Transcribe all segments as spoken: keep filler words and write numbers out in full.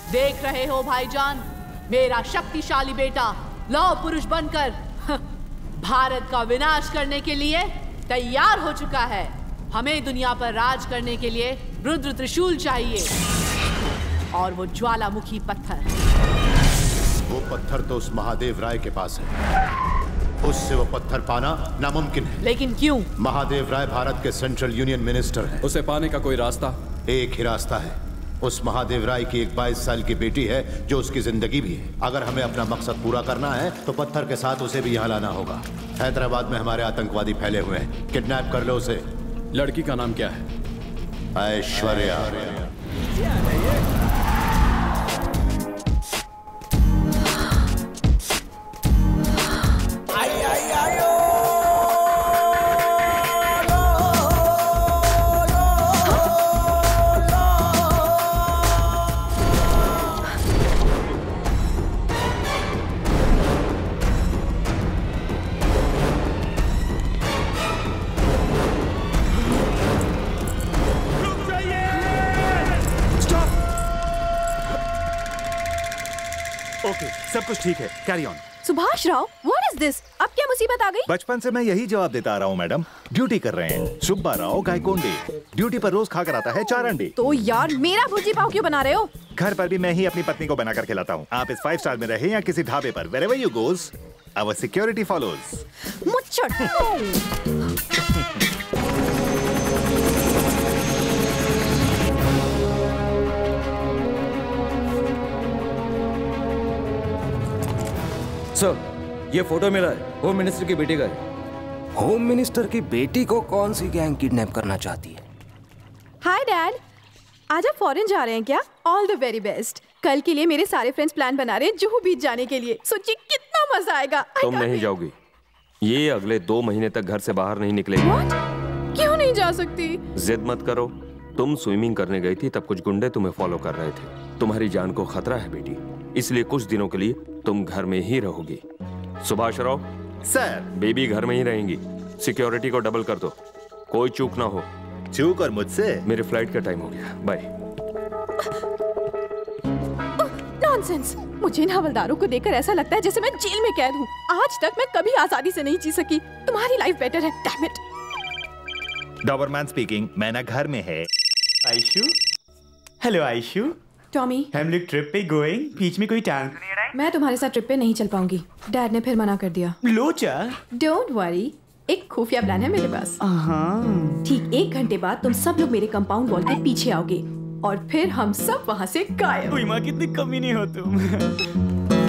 देख रहे हो भाईजान, मेरा शक्तिशाली बेटा लौह पुरुष बनकर भारत का विनाश करने के लिए तैयार हो चुका है। हमें दुनिया पर राज करने के लिए रुद्र त्रिशूल चाहिए और वो ज्वालामुखी पत्थर। वो पत्थर तो उस महादेव राय के पास है, उससे वो पत्थर पाना नामुमकिन है। लेकिन क्यों? महादेव राय भारत के सेंट्रल यूनियन मिनिस्टर हैं। उसे पाने का कोई रास्ता? एक ही रास्ता है। उस महादेव राय की एक बाईस साल की बेटी है जो उसकी जिंदगी भी है। अगर हमें अपना मकसद पूरा करना है तो पत्थर के साथ उसे भी यहाँ लाना होगा। हैदराबाद में हमारे आतंकवादी फैले हुए हैं, किडनैप कर लो उसे। लड़की का नाम क्या है? ऐश्वर्या। ओके, सब कुछ ठीक है, carry on. Subhash Rao, what is this? अब क्या मुसीबत आ गई? बचपन से मैं यही जवाब देता आ रहा हूँ मैडम। ड्यूटी कर रहे हैं सुब्बा राव गायकोंडे, ड्यूटी पर रोज खाकर आता है चार अंडे। तो यार मेरा भुर्जी पाव क्यों बना रहे हो? घर पर भी मैं ही अपनी पत्नी को बनाकर खिलाता हूँ। आप इस फाइव स्टार में रहे या किसी ढाबे पर, wherever you goes, our security follows। मुच्छड़। सर, ये फोटो मेरा है, होम मिनिस्टर की बेटी का है। होम मिनिस्टर की बेटी को कौन सी गैंग किडनैप करना चाहती है? हाय डैड, आज आप फॉरेन जा रहे हैं क्या? All the very best. कल के लिए मेरे सारे फ्रेंड्स प्लान बना रहे हैं जुहू बीच जाने के लिए। सोचिए कितना मजा आएगा। तुम नहीं जाओगी, ये अगले दो महीने तक घर से बाहर नहीं निकलेगी। What? क्यों नहीं जा सकती? जिद मत करो। तुम स्विमिंग करने गई थी, तब कुछ गुंडे तुम्हें फॉलो कर रहे थे। तुम्हारी जान को खतरा है बेटी, इसलिए कुछ दिनों के लिए तुम घर में ही रहोगी। सुभाष राव सर, बेबी घर में ही रहेंगी। सिक्योरिटी को डबल कर दो, कोई चूक ना हो। चूक और मुझसे? मेरे फ्लाइट का टाइम हो गया, बाय। नॉनसेंस, मुझे इन हवलदारों को देखकर ऐसा लगता है जैसे मैं जेल में कैद हूँ। आज तक मैं कभी आजादी से नहीं जी सकी। तुम्हारी लाइफ बेटर है, डैम इट। Doberman speaking. मैना घर में है। आयशु, हेलो आयशु। टॉमी, हम लोग ट्रिप पे गोइंग, बीच में कोई टांग। मैं तुम्हारे साथ ट्रिप पे नहीं चल पाऊंगी। डैड ने फिर मना कर दिया। लोचा, डोंट वरी, एक खुफिया प्लान है मेरे पास। ठीक एक घंटे बाद तुम सब लोग मेरे कंपाउंड वॉल के पीछे आओगे और फिर हम सब वहाँ से गायब। कोई माँ कितनी कमी नहीं हो तुम।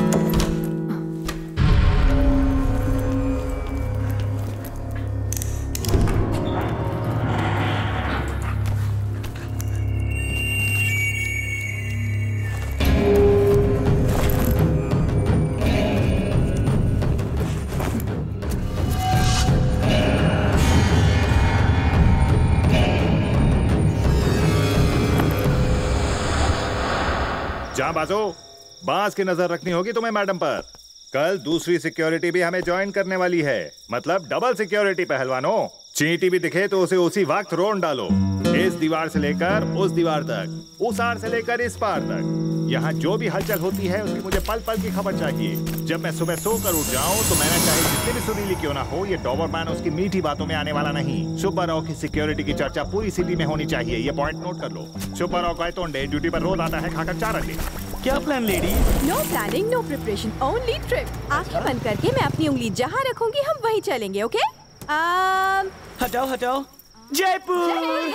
जहाँ बाजो, बांस की नजर रखनी होगी तुम्हें मैडम पर। कल दूसरी सिक्योरिटी भी हमें ज्वाइन करने वाली है, मतलब डबल सिक्योरिटी पहलवानों। चींटी भी दिखे तो उसे उसी वक्त रोन डालो। इस दीवार से लेकर उस दीवार तक, उस आर से लेकर इस पार तक। यहाँ जो भी हलचल होती है उसकी मुझे पल पल की खबर चाहिए। जब मैं सुबह सोकर उठ जाऊँ तो मैंने चाहे जितनी भी सुरीली क्यों ना हो, ये डॉबरमैन उसकी मीठी बातों में आने वाला नहीं। सुब्बा राव की सिक्योरिटी की चर्चा पूरी सिटी में होनी चाहिए, ये पॉइंट नोट कर लो। सुब्बा राव गायतोंडे ड्यूटी पर रोज आता है खाकर चार अंडे। क्या plan lady? No planning, no preparation, only trip. आंखें बंद करके मैं अपनी उंगली जहाँ रखूंगी हम वहीं चलेंगे, ओके? um... हटाओ हटाओ, जयपुर।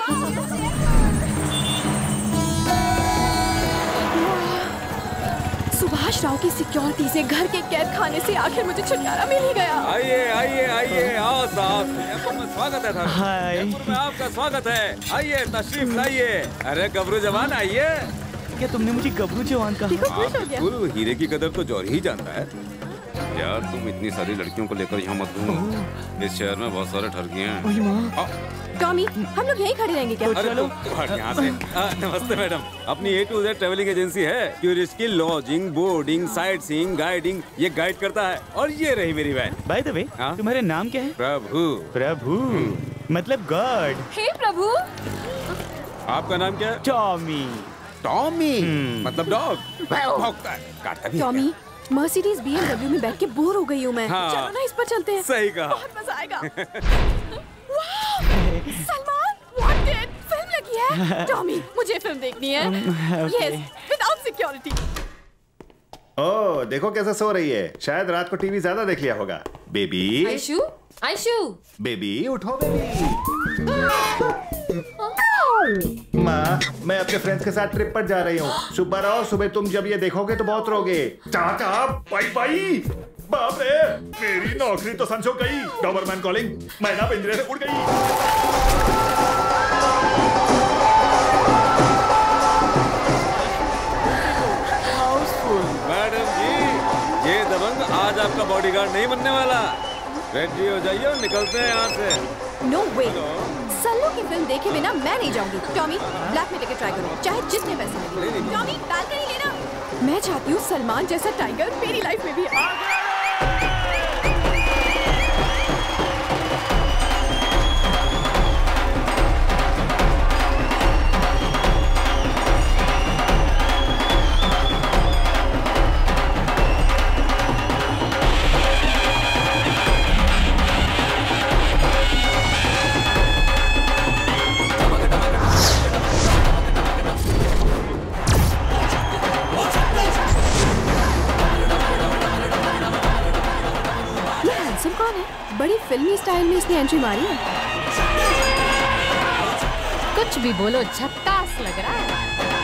सुभाष राव की सिक्योरिटी से घर के कैद खाने से आखिर मुझे छुटकारा मिल ही गया। आइए आइए आइए, आओ साहब, जयपुर में स्वागत है। हाय, जयपुर में आपका स्वागत है। आइए तशरीफ लाइए। अरे गबरू जवान आइए। क्या तुमने मुझे गबरू जवान कहा? बिल्कुल, हीरे की कदर तो जौहरी ही जानता है। यार तुम इतनी सारी लड़कियों को लेकर यहाँ मत घूमो, इस शहर में बहुत सारे ठरकियाँ हैं। टॉमी, हम लोग यहीं खड़े रहेंगे क्या? चलो यहाँ से। आ, नमस्ते मैडम, अपनी A to Z travelling agency है। टूरिस्ट की lodging, boarding, sightseeing, guiding ये गाइड करता है। और ये रही मेरी वैन। बाय द वे, तुम्हारे नाम क्या है? प्रभु। प्रभु मतलब गॉड। हे प्रभु। आपका नाम क्या है? टॉमी। टॉमी मतलब डॉग भौंकता है, काटता भी है। टॉमी, मर्सिडीज बीएमडब्ल्यू में बैठ के बोर हो गई हूँ मैं। हाँ। चलो ना इस पर चलते हैं। सही कहा। बहुत मजा आएगा। वाह! Salman, what did? फिल्म लगी है। टॉमी, मुझे फिल्म देखनी है। Yes, without security. ओह, देखो कैसे सो रही है। शायद रात को टीवी ज्यादा देख लिया होगा। बेबी, आयशु, आयशु, बेबी उठो बेबी। माँ, मैं अपने फ्रेंड्स के साथ ट्रिप पर जा रही हूँ। सुबह रहो, सुबह तुम जब ये देखोगे तो बहुत रोगे। चाचा, बाई बाई। बाप रे, मेरी नौकरी तो संसो गई। डॉबरमैन कॉलिंग, मैना पिंजरे से उड़ गई। मैडम जी, ये दबंग आज आपका बॉडीगार्ड नहीं बनने वाला। रेडी हो जाइए और निकलते हैं यहाँ से। नो वे, सल्लू की फिल्म देखे बिना मैं नहीं जाऊंगी। टॉमी, ब्लैक में टिकट ट्राई करो, चाहे जितने पैसे लगे। टॉमी, बालकनी लेना। मैं चाहती हूँ सलमान जैसा टाइगर मेरी लाइफ में भी आए। बड़ी फिल्मी स्टाइल में इसने एंट्री मारी है। कुछ भी बोलो, झक्कास लग रहा है।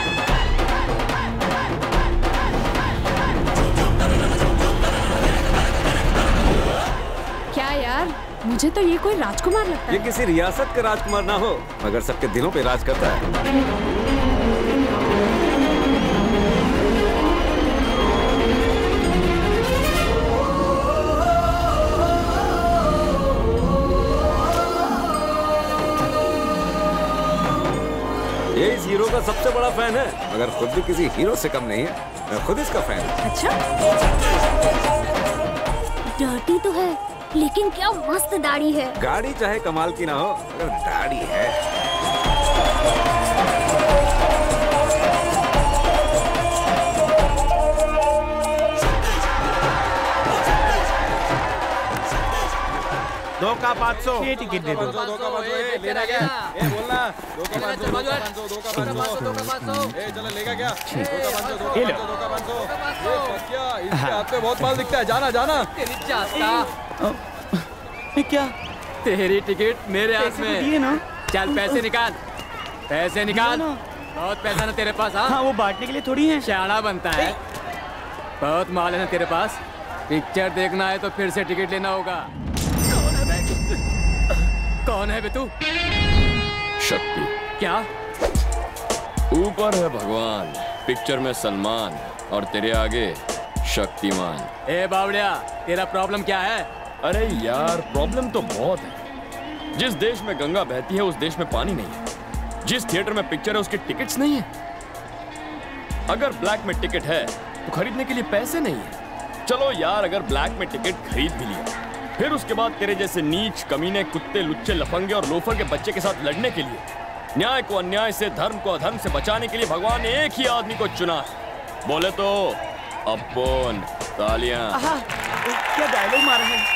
क्या यार, मुझे तो ये कोई राजकुमार लगता है। ये किसी रियासत का राजकुमार ना हो, मगर सबके दिलों पे राज करता है। ये इस हीरो का सबसे बड़ा फैन है, मगर खुद भी किसी हीरो से कम नहीं है। मैं खुद इसका फैन हूँ। अच्छा? डर्टी तो है, लेकिन क्या मस्त दाढ़ी है। गाड़ी चाहे कमाल की ना हो, मगर दाढ़ी है। दो का पाँच सौ ये टिकट दे दो। दो का पाँच सौ, ए लेना क्या? ए बोलना। दो का पाँच सौ, दो का पाँच सौ, दो का पाँच सौ, दो का पाँच सौ। ए चलो लेगा क्या? दो का पाँच सौ, दो का पाँच सौ, दो का पाँच सौ। ये फसिया, इसके हाथ में बहुत माल दिखता है। जाना जाना। तेरी चाहता। क्या? तेरी टिकट मेरे हाथ में। दिए ना? चल पैसे निकाल, पैसे निकाल। बहुत पैसा ना तेरे पास? हाँ, वो बांटने के लिए थोड़ी है। शाना बनता है। बहुत माल है ना तेरे पास। पिक्चर देखना है तो फिर से टिकट लेना होगा। कौन है बे तू? शक्ति। क्या? ऊपर है भगवान, पिक्चर में सलमान और तेरे आगे शक्तिमान। ए बावड़िया, तेरा प्रॉब्लम क्या है? अरे यार, प्रॉब्लम तो बहुत है। जिस देश में गंगा बहती है उस देश में पानी नहीं है। जिस थिएटर में पिक्चर है उसके टिकट्स नहीं है। अगर ब्लैक में टिकट है तो खरीदने के लिए पैसे नहीं है। चलो यार, अगर ब्लैक में टिकट खरीद भी लिया, फिर उसके बाद तेरे जैसे नीच, कमीने, कुत्ते, लुच्चे, लफंगे और लोफर के बच्चे के साथ लड़ने के लिए, न्याय को अन्याय से, धर्म को अधर्म से बचाने के लिए भगवान ने एक ही आदमी को चुना। बोले तो अपन तालियां। क्या डायलॉग मारा है?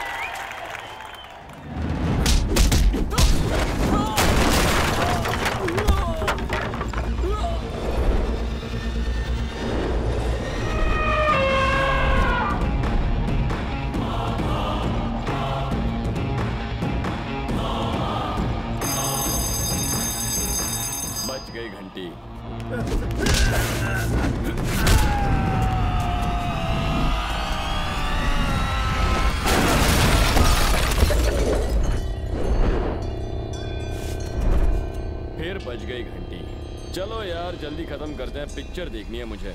गई घंटी। फिर बज गई घंटी। चलो यार जल्दी खत्म करते हैं, पिक्चर देखनी है मुझे।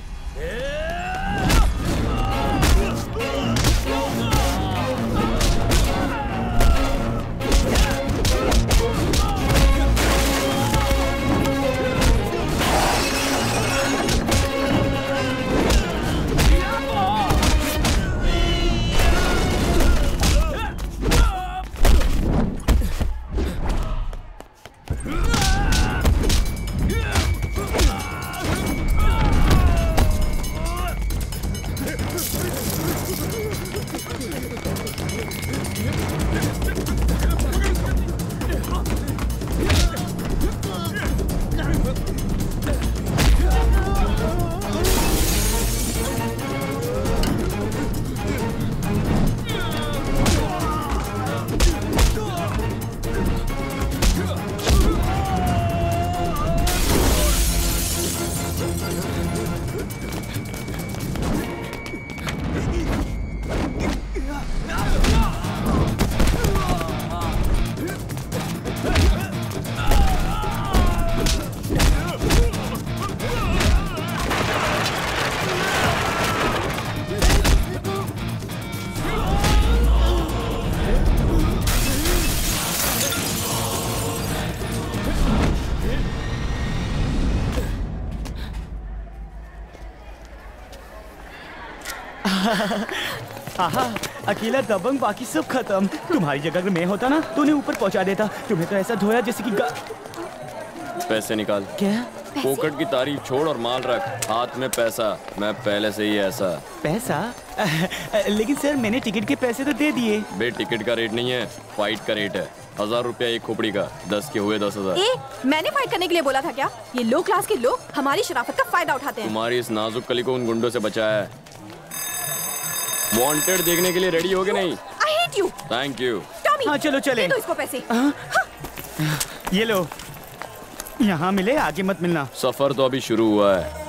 आहा, अकेला दबंग, बाकी सब खत्म। तुम्हारी जगह अगर मैं होता ना तो उन्हें ऊपर पहुंचा देता। तुम्हें तो ऐसा धोया जैसे कि गा... पैसे निकाल। क्या? पोकट की तारीफ छोड़ और माल रख। हाथ में पैसा। मैं पहले से ही ऐसा। पैसा? लेकिन सर मैंने टिकट के पैसे तो दे दिए। बे टिकट का रेट नहीं है, फाइट का रेट है। हजार रुपया एक खोपड़ी का। दस के हुए दस हजार। ए, मैंने फाइट करने के लिए बोला था क्या? ये लो क्लास के लोग हमारी शराफत का फायदा उठाते हैं। तुम्हारी इस नाजुक कली को उन गुंडों से बचाया है। वांटेड देखने के लिए रेडी हो गए नहीं? I hate you. Thank you. Tommy, हाँ चलो चले। दे दो इसको पैसे। ये लो, यहाँ मिले, आगे मत मिलना। सफर तो अभी शुरू हुआ है।